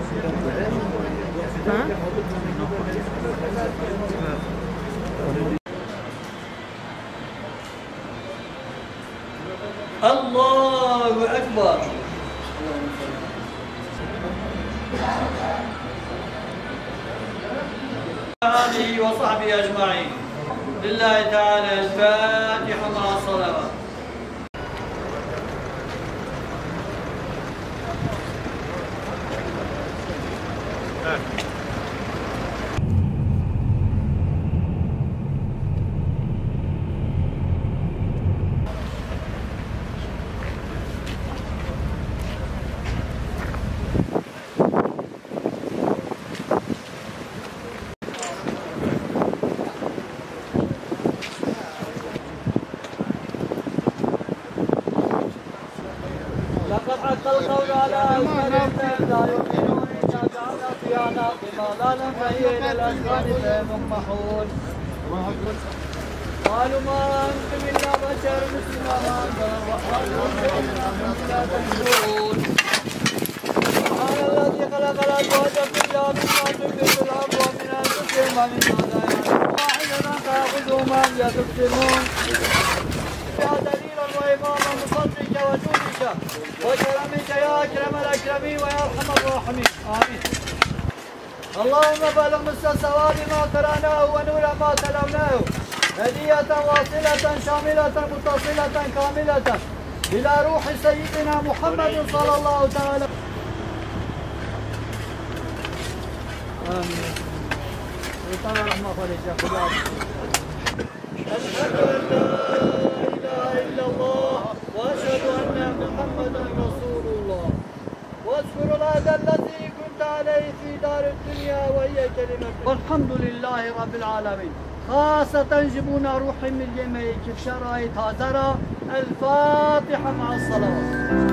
الله أكبر. آله وصحبه أجمعين. لله تعالى الفاتحة مع الصلوات. لقد حق القول على أكثرهم لا يؤمنون إذا جعلنا في أعناقهم أغلالا فهي إلى الأذقان فهم محون. قالوا ما أنتم إلا بشر مثلنا ما أنزل الرحمن إلا لا تشكرون. سبحان الذي خلق الأزواج كلها مما تنبت الأرض ومن أنفسهم ومما لا يعلمون واحدا فيأخذهما أم تبصرون. يا دليلا وإماما بفضلك وجودك وكرمك يا أكرم الأكرمين ويا أرحم الراحمين. آمين. اللهم بلغ مس الثواب ما قرأناه ونور ما تلوناه هدية واصلة شاملة متصلة كاملة إلى روح سيدنا محمد صلى الله تعالى. آمين. وطبعا رحمة الله. أشهد أن لا إله إلا الله وأشهد أن محمدا رسول الله. واذكر العهد الذي كنت عليه في دار الدنيا وهي كلمة والحمد لله رب العالمين. خاصة جبونا روحي من اليمين كيف شرائط هذرة. الفاتحة مع الصلوات.